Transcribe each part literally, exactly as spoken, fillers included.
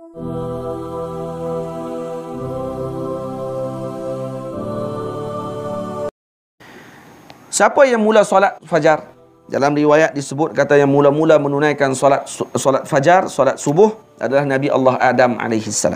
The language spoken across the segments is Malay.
Siapa yang mula solat fajar? Dalam riwayat disebut kata yang mula-mula menunaikan solat solat fajar, solat subuh adalah Nabi Allah Adam alaihi salam.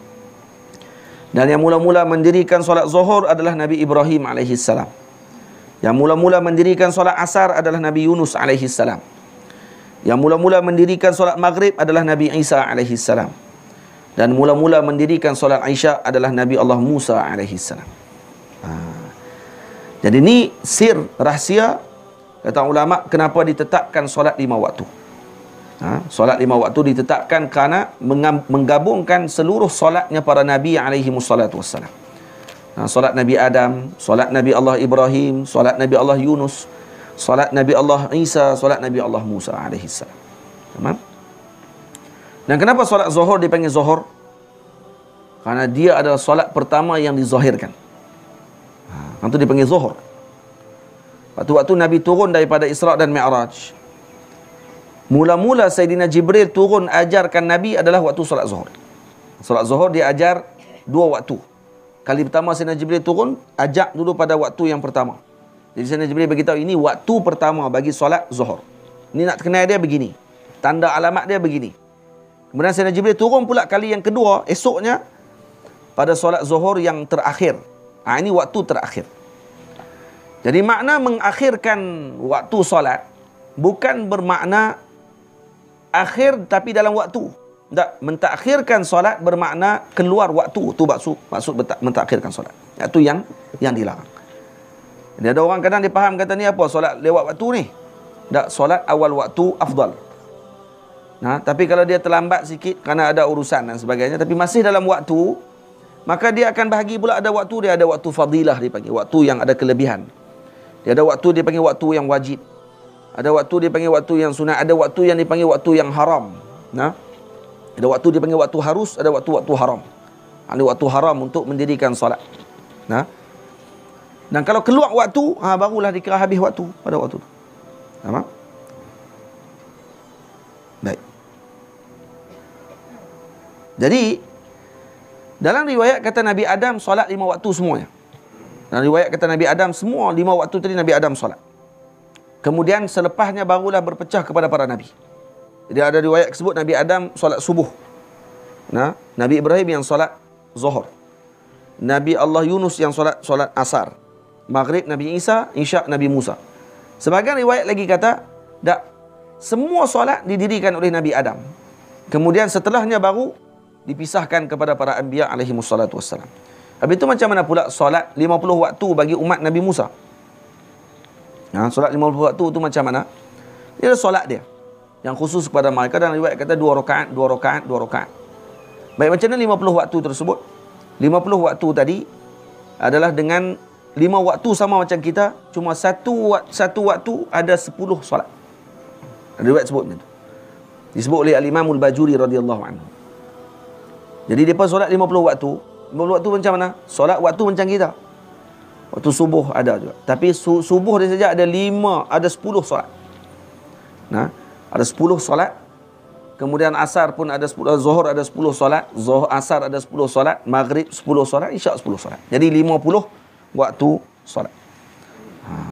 Dan yang mula-mula mendirikan solat zuhur adalah Nabi Ibrahim alaihi salam. Yang mula-mula mendirikan solat asar adalah Nabi Yunus alaihi salam. Yang mula-mula mendirikan solat maghrib adalah Nabi Isa alaihi salam. Dan mula-mula mendirikan solat Isya adalah Nabi Allah Musa alaihi salam. Ha. Jadi ni sir rahsia kata ulama kenapa ditetapkan solat lima waktu. Ha, solat lima waktu ditetapkan kerana menggabungkan seluruh solatnya para Nabi alaihi wassalatu wassalam. Ha, solat Nabi Adam, solat Nabi Allah Ibrahim, solat Nabi Allah Yunus, solat Nabi Allah Isa, solat Nabi Allah Musa alaihi salam. Tamam? Dan kenapa solat zuhur dipanggil zuhur? Kerana dia adalah solat pertama yang dizahirkan. Ha, itu dipanggil zuhur. Waktu-waktu Nabi turun daripada Isra' dan Mi'raj, mula-mula Sayyidina Jibril turun ajarkan Nabi adalah waktu solat zuhur. Solat zuhur dia ajar dua waktu. Kali pertama Sayyidina Jibril turun, ajak dulu pada waktu yang pertama. Jadi Sayyidina Jibril beritahu ini waktu pertama bagi solat zuhur. Ini nak kenal dia begini. Tanda alamat dia begini. Kemudian Sayyidina Jibril turun pula kali yang kedua, esoknya pada solat zuhur yang terakhir. Ha, ini waktu terakhir. Jadi makna mengakhirkan waktu solat bukan bermakna akhir tapi dalam waktu. Tak, mentakhirkan solat bermakna keluar waktu. Tu maksud maksud mentakhirkan solat. Itu yang yang dilarang. Jadi ada orang kadang dia faham kata ni apa solat lewat waktu ni. Tak, solat awal waktu afdal. Nah, tapi kalau dia terlambat sikit kerana ada urusan dan sebagainya tapi masih dalam waktu, maka dia akan bahagi pula ada waktu dia ada waktu fadilah dipanggil, waktu yang ada kelebihan. Dia ada waktu dia panggil waktu yang wajib. Ada waktu dia panggil waktu yang sunat, ada waktu yang dipanggil waktu yang haram. Nah, ada waktu dia panggil waktu harus, ada waktu-waktu haram. Ada waktu haram untuk mendirikan solat. Nah. Dan kalau keluar waktu, ha, barulah dikira habis waktu pada waktu tu. Faham? Baik. Jadi dalam riwayat kata Nabi Adam solat lima waktu semuanya. Dalam riwayat kata Nabi Adam semua lima waktu tadi Nabi Adam solat. Kemudian selepasnya barulah berpecah kepada para Nabi. Jadi ada riwayat sebut Nabi Adam solat subuh. Nah, Nabi Ibrahim yang solat zuhur. Nabi Allah Yunus yang solat solat asar. Maghrib Nabi Isa, Isya Nabi Musa. Sebagian riwayat lagi kata, tak, semua solat didirikan oleh Nabi Adam. Kemudian setelahnya baru dipisahkan kepada para anbiya alaihi wassalatu wassalam. Habis itu macam mana pula solat lima puluh waktu bagi umat Nabi Musa? Ha, solat lima puluh waktu itu macam mana? Dia ada solat dia yang khusus kepada mereka dan riwayat kata dua rakaat, dua rakaat, dua rakaat. Baik, macam mana lima puluh waktu tersebut? lima puluh waktu tadi adalah dengan lima waktu sama macam kita, cuma satu satu waktu ada sepuluh solat. Ada riwayat sebut macam tu. Disebut oleh Al-Imam Al-Bajuri radhiyallahu anhu. Jadi depa solat lima puluh waktu. lima puluh waktu macam mana? Solat waktu macam kita. Waktu subuh ada juga. Tapi su subuh dia saja ada lima, ada sepuluh solat. Nah, ada sepuluh solat. Kemudian asar pun ada sepuluh, zuhur ada sepuluh solat, zuhur asar ada sepuluh solat, maghrib sepuluh solat, isyak sepuluh solat. Jadi lima puluh waktu solat.